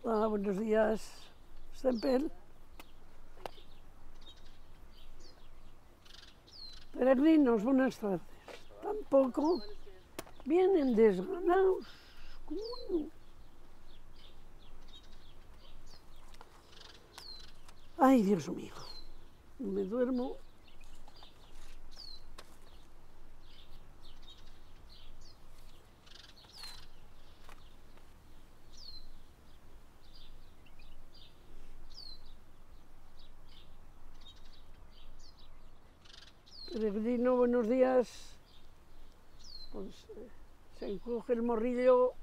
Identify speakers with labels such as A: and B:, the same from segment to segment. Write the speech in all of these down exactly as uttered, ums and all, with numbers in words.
A: Hola, buenos días, Stempel. Peregrinos, buenas tardes. Tampoco vienen desganados. Coño. Ay, Dios mío, me duermo. Peregrino, buenos días. Pues eh, se encoge el morrillo.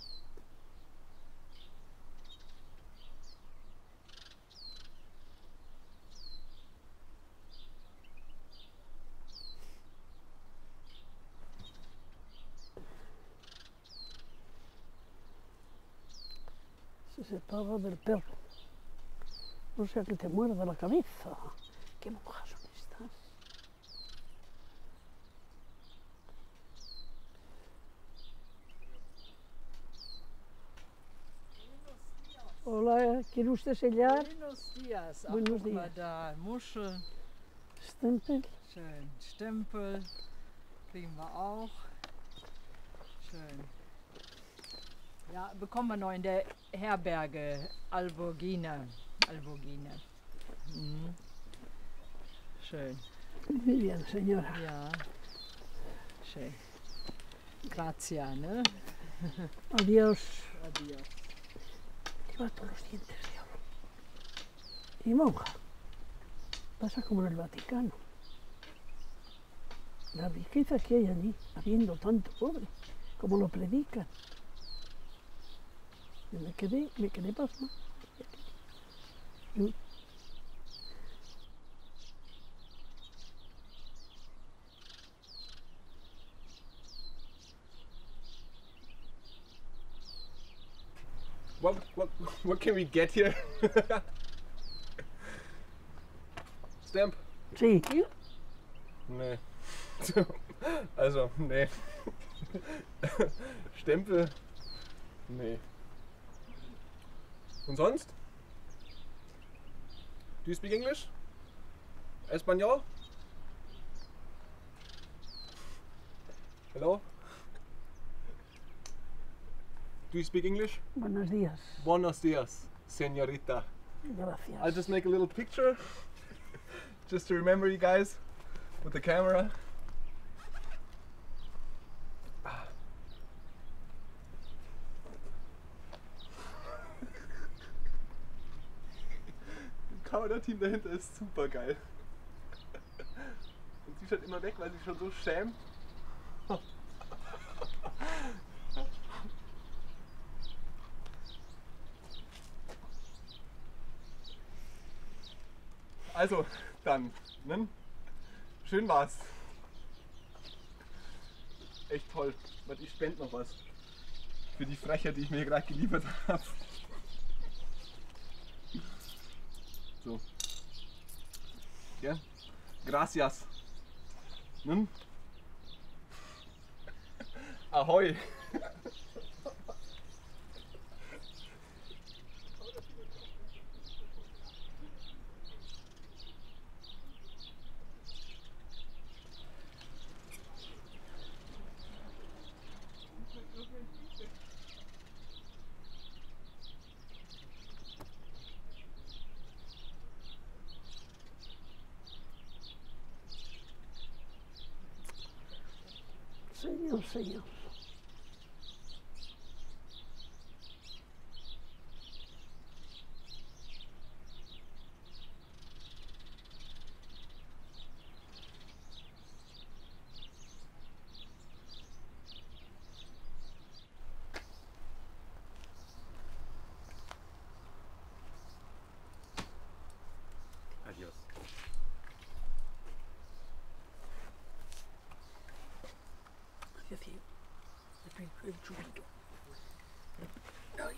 A: Se separa del perro. No sea que te muerda la cabeza. ¿Qué monjas son estas? Hola, ¿quiere usted sellar?
B: Buenos días. Ach,
A: Buenos
B: guck mal
A: días.
B: da, Muschel,
A: Stempel.
B: schön. Stempel kriegen wir auch. Schön. Ja, bekommen wir noch in der Herberge Alborgine. Alborgine. Mhm. Schön.
A: Muy bien, señora.
B: Ja. Schön. Grazie, ne?
A: Adiós.
B: Adiós.
A: Lleva todos los dientes de oro. Y monja. Pasa como en el Vaticano. La riqueza que hay allí, habiendo tanto pobre, como lo predican. Yo me quedé, me quedé pasma. Yo-
C: What, what, what can we get here? Stamp?
A: Sí,
C: Nee. Also, nee. Stempel? Nee. Und sonst? Do you speak English? Espanol? Hello? Do you speak English?
A: buenos días.
C: Buenos dias, señorita.
A: Gracias.
C: I'll just make a little picture just to remember you guys with the camera. Das Kamerateam dahinter ist super geil. Und sie schaut immer weg, weil sie schon so schämt. Also, dann, ne? Schön war's. Echt toll. Warte, ich spende noch was. Für die Frechheit, die ich mir gerade geliefert habe. So. Ja? Gracias. Ne? Ahoi.
A: Señor, señor.
C: Adiós.
A: Hacia así. El chupito. Ay,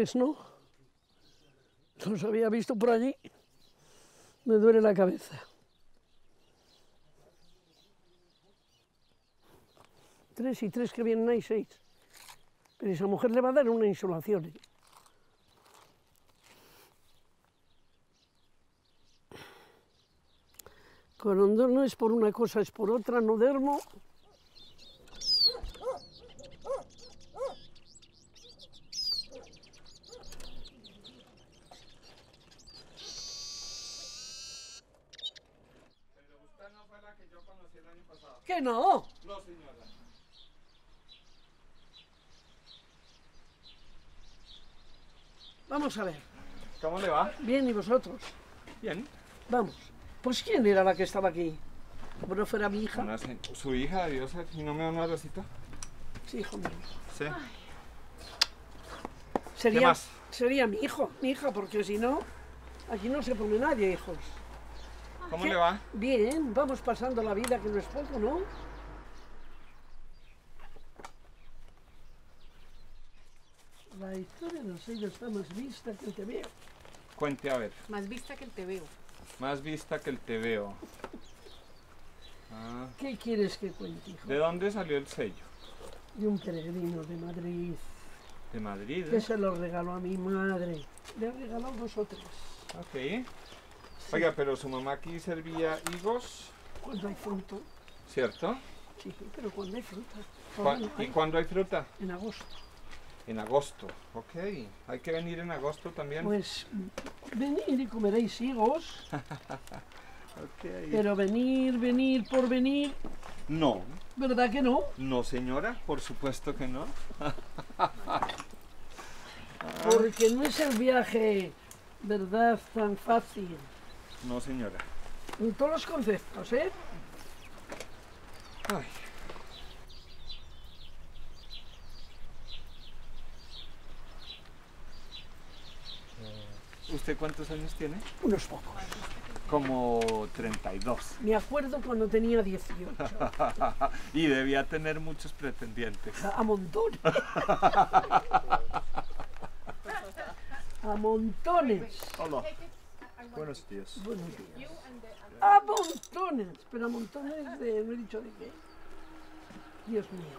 A: tres, ¿no? Los había visto por allí. Me duele la cabeza. Tres y tres que vienen ahí, seis. Pero esa mujer le va a dar una insolación. ¿eh? Cuando no es por una cosa, es por otra, no duermo.
C: Pero usted no fue la que yo conocí el año pasado.
A: ¿Qué no?
C: No, señora.
A: Vamos a ver.
C: ¿Cómo le va?
A: Bien, ¿y vosotros?
C: Bien.
A: Vamos. Pues ¿quién era la que estaba aquí? Como no fuera mi hija.
C: Una se- su hija, Dios, ¿y no me da un abracito?
A: Sí, hijo mío.
C: Sí.
A: Sería,
C: ¿Qué más?
A: sería mi hijo, mi hija, porque si no, aquí no se pone nadie, hijos.
C: ¿Cómo
A: ¿Qué?
C: le va?
A: Bien, vamos pasando la vida, que no es poco, ¿no? La historia del sello está más vista que el te veo.
C: Cuente, a ver.
B: Más vista que el te veo.
C: Más vista que el te veo. Ah,
A: ¿Qué quieres que cuente, hijo?
C: ¿de dónde salió el sello?
A: De un peregrino de Madrid,
C: De Madrid.
A: que
C: ¿eh?
A: se lo regaló a mi madre. Le ha regalado dos o tres.
C: Ok. Oiga, pero su mamá aquí servía higos,
A: Cuando hay fruto,
C: ¿cierto?
A: sí, pero cuando hay fruta.
C: Cu-
A: Ahora no
C: ¿Y
A: hay.
C: cuándo hay fruta?
A: En agosto.
C: En agosto. Ok. Hay que venir en agosto también.
A: Pues venid y comeréis higos,
C: Ok.
A: pero venir, venir por venir,
C: No.
A: ¿verdad que no?
C: No, señora, por supuesto que no.
A: Porque no es el viaje, ¿verdad?, tan fácil.
C: No, señora.
A: En todos los conceptos, ¿eh?
C: Ay. ¿Usted cuántos años tiene?
A: Unos pocos.
C: Como treinta y dos.
A: Me acuerdo cuando tenía dieciocho.
C: Y debía tener muchos pretendientes.
A: A montones. A montones.
C: Hola.
D: Buenos días.
A: Buenos días. A montones. Pero a montones de... no he dicho de qué. Dios mío.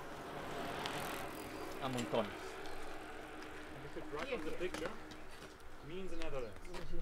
C: A montones.
D: Right on the picture means in Netherlands.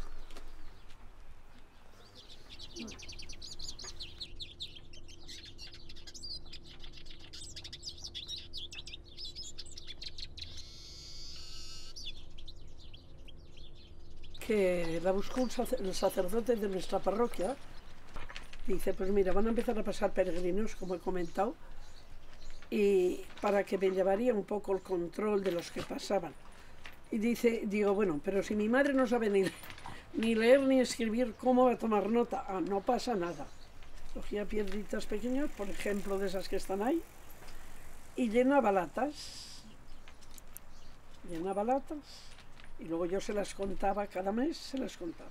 A: Que la buscó un sacer- el sacerdote de nuestra parroquia. Dice, pues mira, van a empezar a pasar peregrinos, como he comentado, y para que me llevaría un poco el control de los que pasaban. Y dice, digo, bueno, pero si mi madre no sabe ni, ni leer ni escribir, ¿cómo va a tomar nota? Ah, no pasa nada. Cogía piedritas pequeñas, por ejemplo, de esas que están ahí, y llenaba latas. Llenaba latas, y luego yo se las contaba, cada mes se las contaba.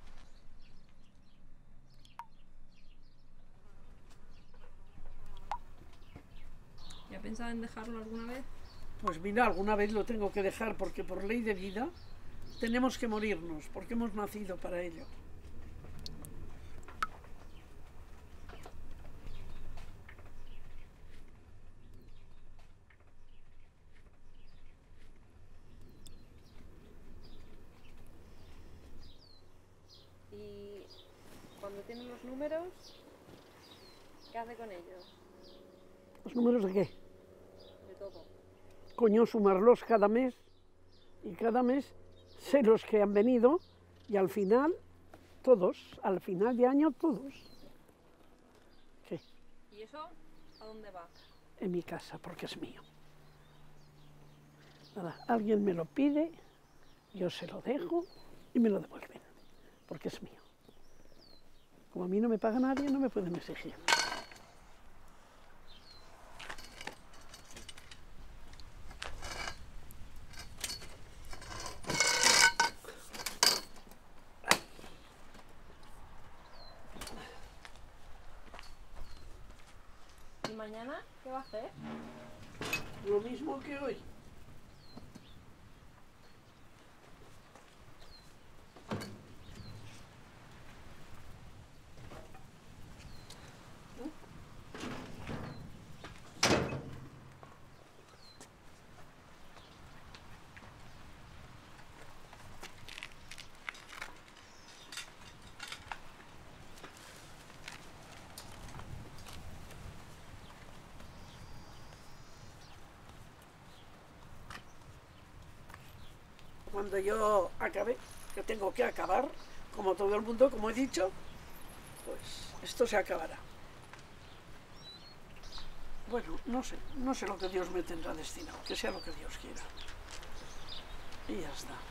E: ¿Ya pensaba en dejarlo alguna vez?
A: Pues mira, alguna vez lo tengo que dejar porque por ley de vida tenemos que morirnos, porque hemos nacido para ello.
E: Y cuando tiene los números, ¿qué hace con ellos?
A: ¿Los números de qué?
E: De todo.
A: Coño, sumarlos cada mes y cada mes sé los que han venido y al final todos, al final de año todos. ¿Qué?
E: ¿Y eso a dónde va?
A: En mi casa, porque es mío. Nada, alguien me lo pide, yo se lo dejo y me lo devuelven, porque es mío. Como a mí no me paga nadie, no me pueden exigir.
E: ¿Y mañana qué va a hacer?
A: Lo mismo que hoy. cuando yo acabe, que tengo que acabar, como todo el mundo, como he dicho, pues esto se acabará. Bueno, no sé, no sé lo que Dios me tendrá destinado, que sea lo que Dios quiera. Y ya está.